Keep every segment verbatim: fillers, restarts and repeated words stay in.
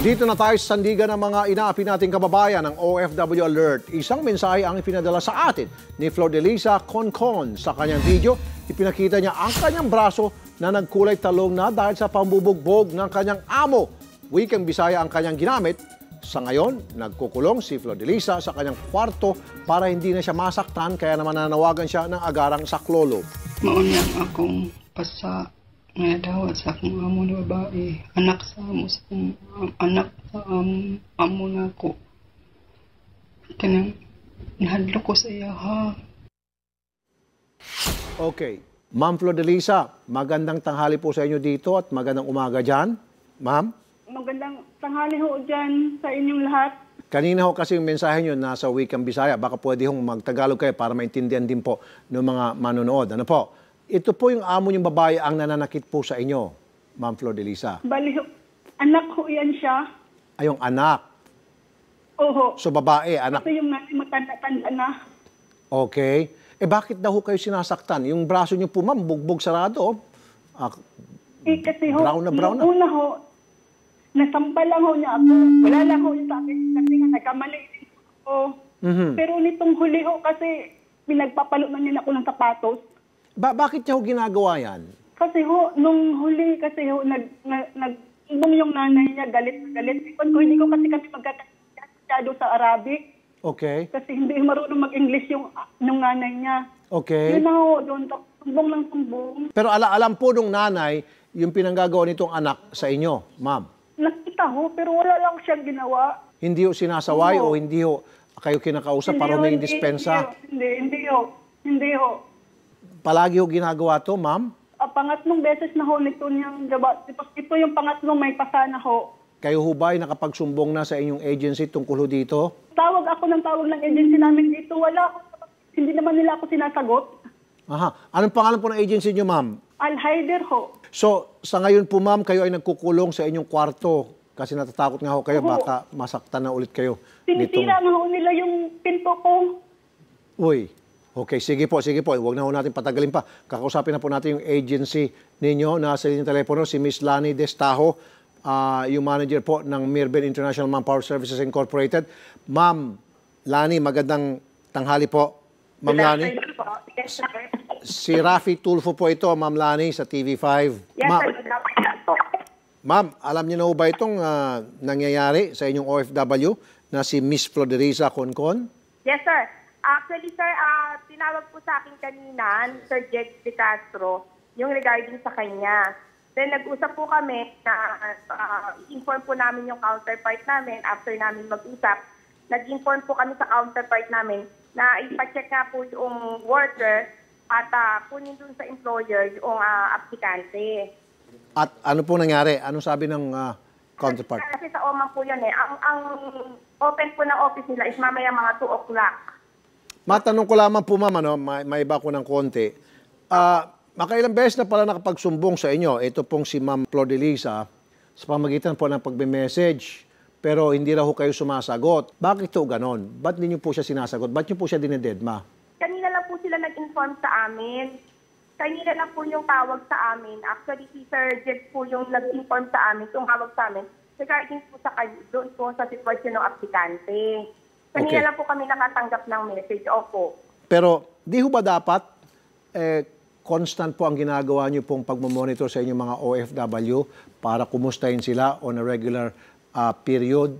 Dito na tayo sa sandigan ng mga inaapi nating kababayan ng O F W Alert. Isang mensahe ang ipinadala sa atin ni Flodelisa Concon. Sa kanyang video, ipinakita niya ang kanyang braso na nagkulay talong na dahil sa pambubugbog ng kanyang amo. Wikang Bisaya ang kanyang ginamit. Sa ngayon, nagkukulong si Flodelisa sa kanyang kwarto para hindi na siya masaktan, kaya naman nanawagan siya ng agarang saklolo. Maunang akong pasa nga daw sa akong amo na babae, anak sa amo sa akong um, anak sa amo, amo na ako. Kanang nahadlo ko sa iya ha. Okay. Ma'am Flodelisa, magandang tanghali po sa inyo dito at magandang umaga dyan. Ma'am? Magandang tanghali ho dyan sa inyong lahat. Kanina ho kasi yung mensahe nyo nasa wikang Bisaya. Baka pwede hong magtagalog kayo para maintindihan din po ng mga manonood. Ano po? Ito po yung amo niyong babae ang nananakit po sa inyo, Ma'am Flodelisa. Bali ho, anak ho yan siya. Ay, yung anak. Oho. So babae, anak. Kasi yung nanay matanda-tanda na. Okay. Eh bakit daw ho kayo sinasaktan? Yung braso niyo po, ma'am, bugbog sarado. Ah, Eh kasi ho, brown na brown na. nung una ho, nasampal lang ho niya ako. Wala lang ho yung sabi kasi nga nagkamali din ako. Mhm. Pero nitong huli ho kasi pinagpapalo na niya ako ng sapatos. Ba bakit niya ho ginagawa yan? Kasi ho, nung huli kasi ho, nag, nag, nag yung nanay niya, galit na galit. Ikon ko, hindi ko kasi kami magkakasyado sa Arabic. Okay. Kasi hindi marunong mag-English yung, yung nanay niya. Okay. Yun na ho, doon, tumbong ng tumbong. Pero ala alam po nung nanay yung pinanggagawa nitong anak sa inyo, ma'am. Nakita ho, pero wala lang siyang ginawa. Hindi ho sinasaway Oo. o hindi ho kayo kinakausap para ho, humingi hindi, dispensa? Hindi, hindi ho. Hindi ho. Palagi ho ginagawa to, ma'am? Uh, pangatlong beses na ho nito niyang gawa. Ito yung pangatlong may pasana ho. Kayo ho ba ay nakapagsumbong na sa inyong agency tungkol ho dito? Tawag ako ng tawag ng agency namin dito. Wala. Hindi naman nila ako sinasagot. Aha. Anong pangalan po ng agency niyo, ma'am? Al-Haider ho. So, sa ngayon po, ma'am, kayo ay nagkukulong sa inyong kwarto kasi natatakot nga ho kayo, Oo. baka masaktan na ulit kayo. Sinisira nga ho nila yung pinto ko. Uy, okay, sige po, sige po. Huwag na ho natin patagalin pa. Kakausapin na po natin yung agency ninyo na sa inyong telepono, si Miss Lani Destajo, uh, yung manager po ng Mirben International Manpower Services Incorporated. Ma'am Lani, magandang tanghali po. Ma'am Lani. Yes, sir. Si Rafi Tulfo po ito, Ma'am Lani, sa T V five. Yes, Ma- sir. Ma'am, alam niyo na ho ba itong uh, nangyayari sa inyong O F W na si Miss Flodelisa Concon? Yes, sir. Actually, sir, uh, tinawag po sa akin kanina, Sir Jex De Castro, yung regarding sa kanya. Then, nag-usap po kami na uh, inform po namin yung counterpart namin after namin mag-usap. Nag-inform po kami sa counterpart namin na ipacheck nga po yung worker at uh, kunin dun sa employer yung uh, aplikante. At ano po nangyari? Ano sabi ng uh, counterpart? Kasi sa O M A po yun eh. Ang, ang open po ng office nila is mamaya mga two o'clock. Matanong ko lamang po, ma'am, ano, may, may iba ko ng konti. Uh, makailang beses na pala nakapagsumbong sa inyo, ito pong si Ma'am Flodelisa, sa pamagitan po ng pagbe-message, pero hindi raw kayo sumasagot. Bakit ito ganon? Ba't hindi niyo po siya sinasagot? Ba't niyo po siya dinededma? Kanina lang po sila nag-inform sa amin. Kanina lang po yung tawag sa amin. Actually, si Sir Jeff po yung nag-inform sa amin, tumawag sa amin, regarding po sa, doon po sa sitwasyon ng aplikante. Kanina Okay. lang po kami nakatanggap ng message. Opo. Pero di ho ba dapat eh, constant po ang ginagawa niyo pong pagmamonitor sa inyong mga O F W para kumustahin sila on a regular uh, period?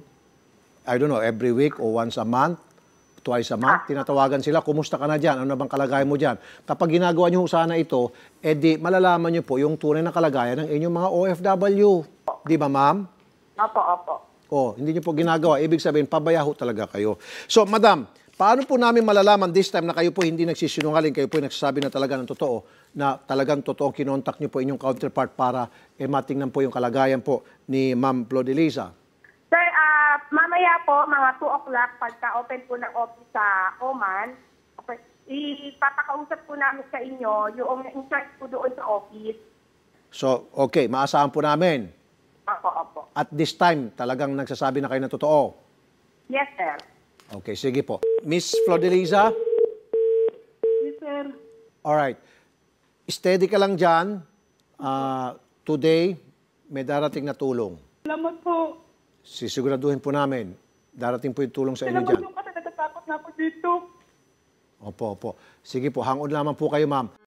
I don't know, every week or once a month, twice a month, tinatawagan sila, kumusta ka na dyan? Ano na bang kalagayan mo dyan? Kapag ginagawa niyo sana ito, edi malalaman niyo po yung tunay na kalagayan ng inyong mga O F W. Di ba, ma'am? Opo, opo. Oh, hindi niyo po ginagawa. Ibig sabihin, pabayaho talaga kayo. So, madam, paano po namin malalaman this time na kayo po hindi nagsisinungaling, kayo po nagsasabi na talaga ng totoo, na talagang totoo kinontak niyo po inyong counterpart para eh, matingnan po yung kalagayan po ni Ma'am Flodelisa? Sir, uh, mamaya po, mga two o'clock, pagka-open po ng office sa Oman, okay, ipapakausap po namin sa inyo yung in-charge po doon sa office. So, okay, maasahan po namin. Opo, opo. At this time, talagang nagsasabi na kayo ng totoo? Yes, sir. Okay, sige po. Miss Flodelisa? Yes, sir. Alright. Steady ka lang dyan. Uh, today, may darating na tulong. Salamat po. Sisiguraduhin po namin. Darating po yung tulong sa inyo Salamat dyan. yung kasi natatakot na ako dito. Opo, opo. Sige po, hangod lamang po kayo, ma'am.